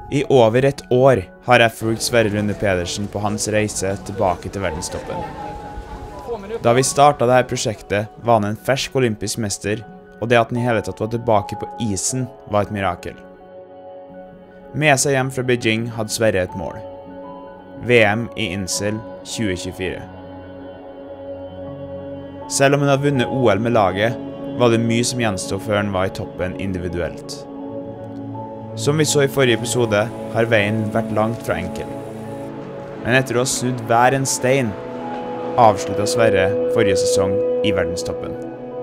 I over et år har jeg fulgt Sverre Lunde Pedersen på hans reise tilbake til verdenstoppen. Da vi startet dette prosjektet, var han en fersk olympisk mester, og det at han i hele tatt var tilbake på isen var et mirakel. Med seg hjem fra Beijing hadde Sverre et mål. VM i Insel 2024. Selv om han hadde vunnet OL med laget, var det mye som gjenstod før han var i toppen individuelt. Som vi så i forrige episode, har veien vært langt fra enkel. Men etter å ha snudd hver en stein, avsluttet Sverre forrige sesong i verdenstoppen.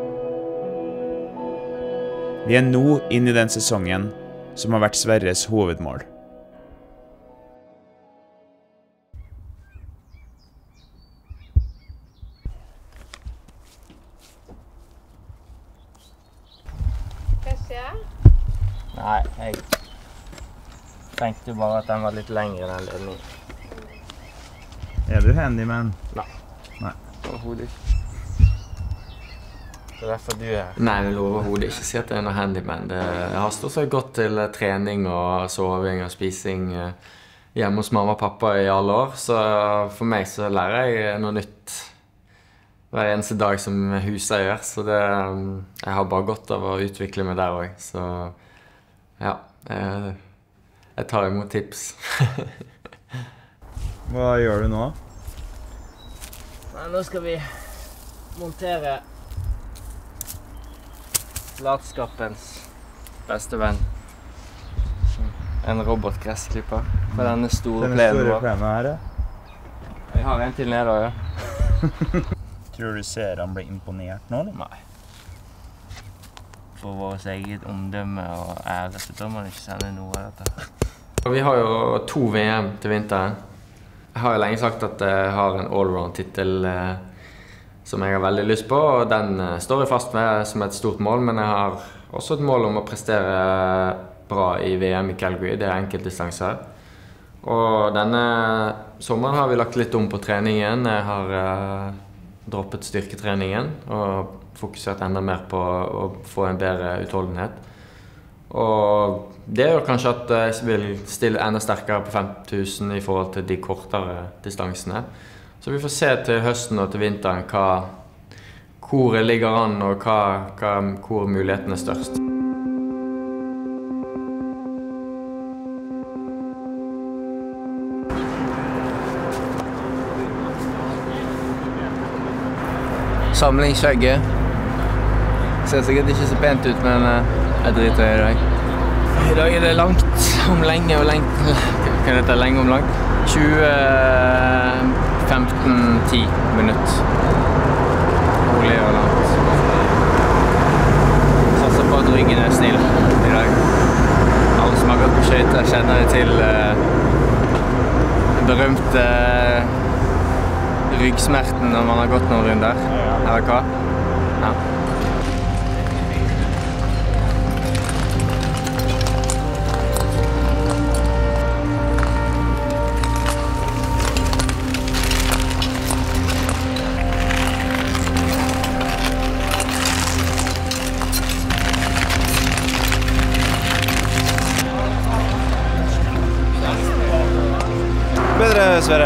Vi er nå inn i den sesongen som har vært Sverres hovedmål. Hva skjer? Nei, jeg tenkte bare at den var litt lengre, den ledningen. Er du handyman? Nei. Nei. Overhodet ikke. Det er derfor du er. Nei, det vil overhodet ikke si at jeg er noe handyman. Det har stått seg godt til trening og soving og spising hjemme hos mamma og pappa i alle år. Så for meg så lærer jeg noe nytt hver eneste dag som huseier. Så jeg har bare godt av å utvikle meg der også. Så ja, jeg tar imot tips. Hva gjør du nå? Nei, nå skal vi montere latskapens beste venn. En robotgressklipper på denne store plenen vår. Her, ja. Vi har en til nede, ja. Tror du ser han blir imponert nå, eller? Nei. For vårt eget omdømme og ære, så da må man ikke sende noe av dette. Vi har jo 2 VM til vinteren. Jeg har jo lenge sagt at jeg har en allround-titel som jeg har veldig lyst på, og den står jeg fast med som et stort mål, men jeg har også et mål om å prestere bra i VM i Calgary, det er enkeltdistanser. Og denne sommeren har vi lagt litt om på treningen. Jeg har droppet styrketreningen og fokusert enda mer på å få en bedre utholdenhet. Og det gjør kanskje at jeg vil stille enda sterkere på 5000 i forhold til de kortere distansene. Så vi får se til høsten og til vinteren hvor jeg ligger an og hvor mulighetene er størst. Samlingsskjegget. Ser sikkert ikke så pent ut, men jeg driter i dag. I dag er det langt om lenge og lengt. Kan dette lenge om langt? 15-10 minutter. Rolig og langt. Satser på at ryggen er snill i dag. Alle som har gått på skøyter kjenner til den berømte ryggsmerten når man har gått noen runder. Eller hva? Ja. Bedre, Sverre.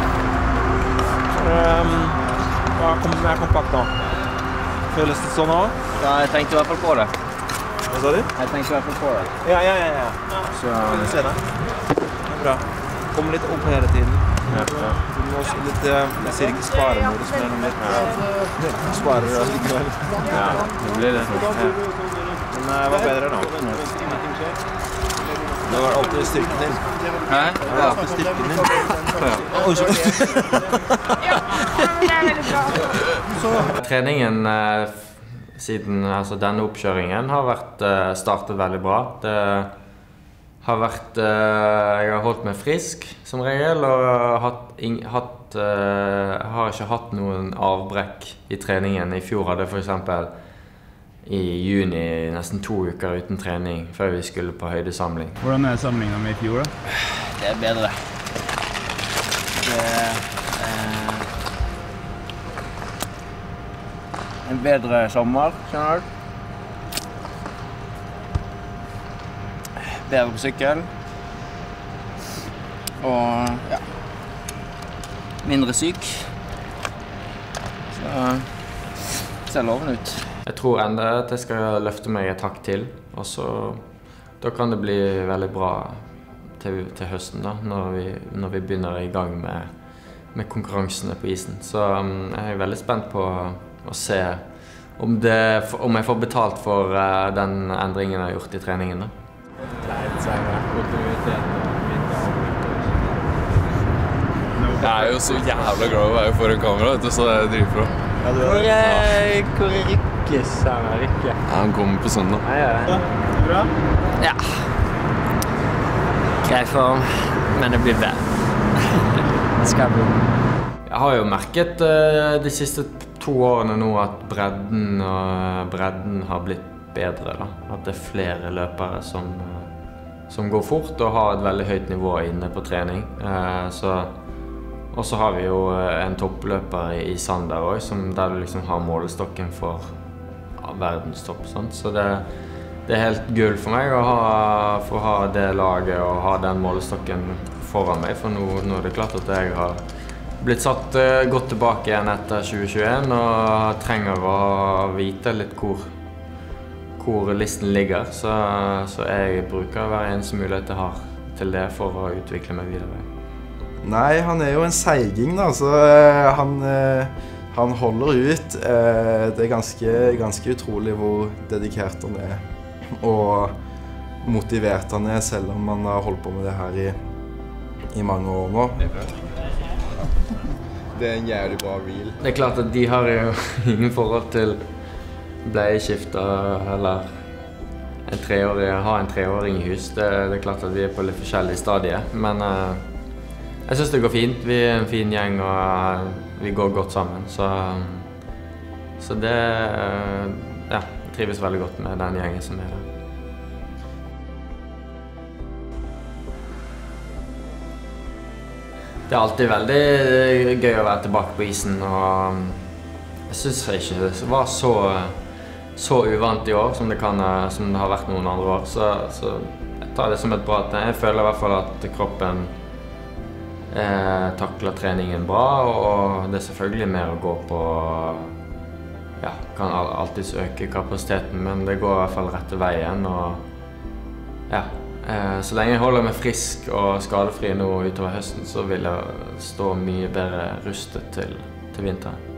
Mer kompakt nå. Føles det sånn nå? Ja, jeg tenkte i hvert fall på det. Hva sa du? Jeg tenkte i hvert fall på det. Ja. Så Kan du se det? Det er bra. Kommer litt opp hele tiden. ja. Du må også litt, jeg sier ikke sparemodus, men litt sparer allikevel. Ja, det blir det. Ja. Men det var bedre nå. Det var alltid styrken din. Hæ? Det var alltid styrken din. Oi, så. Ja, det er veldig bra. Treningen siden denne oppkjøringen har startet veldig bra. Det har vært, jeg har holdt meg frisk som regel, og har ikke hatt noen avbrekk i treningen. I fjor hadde jeg for eksempel i juni nesten 2 uker uten trening før vi skulle på høydesamling. Hvordan er samlingen med i fjor da? Det er bedre. Det er en bedre sommer, skjønner du? Bedre på sykkel. og ja, mindre syk. Så det ser lovende ut. Jeg tror enda at jeg skal løfte meg et hakk til, og så da kan det bli veldig bra til høsten da, når vi begynner i gang med konkurransene på isen. Så jeg er veldig spent på å se om jeg får betalt for den endringen jeg har gjort i treningen da. Jeg er jo så jævla glad å være foran kamera, så det er dritbra. Hvor er Rikkes her? Rikke? Han kommer på søndag. Ja, det. Bra? Ja. Grei form, men det blir bedre. Det skal bli. Jeg har jo merket de siste 2 årene nå at bredden har blitt bedre da. At det er flere løpere som går fort og har et veldig høyt nivå inne på trening. Og så har vi jo en toppløper i Sander også, der du liksom har målestokken for verdenstopp. Så det er helt gull for meg å ha det laget og ha den målestokken foran meg. For nå er det klart at jeg har blitt satt godt tilbake igjen etter 2021 og trenger å vite litt hvor listen ligger. Så jeg bruker hver eneste mulighet jeg har til det for å utvikle meg videre. Nei, han er jo en seiging da, så han holder ut. Det er ganske utrolig hvor dedikert han er og motivert han er, selv om han har holdt på med det her i mange år nå. Det er en jævlig bra reel. Det er klart at de har jo ingen forhold til bleieskifter eller ha en 3-åring i hus. Det er klart at vi er på litt forskjellige stadier, men jeg synes det går fint. Vi er en fin gjeng, og vi går godt sammen. Så det, ja, jeg trives veldig godt med den gjengen som er der. Det er alltid veldig gøy å være tilbake på isen, og jeg synes ikke det var så uvant i år som det har vært noen andre år. Så jeg tar det som et bra tegn. Jeg føler i hvert fall at kroppen takler treningen bra, og det er selvfølgelig mer å gå på. Ja, kan alltid øke kapasiteten, men det går i hvert fall rette veien. Og ja, så lenge jeg holder meg frisk og skadefri nå utover høsten, så vil jeg stå mye bedre rustet til vinteren.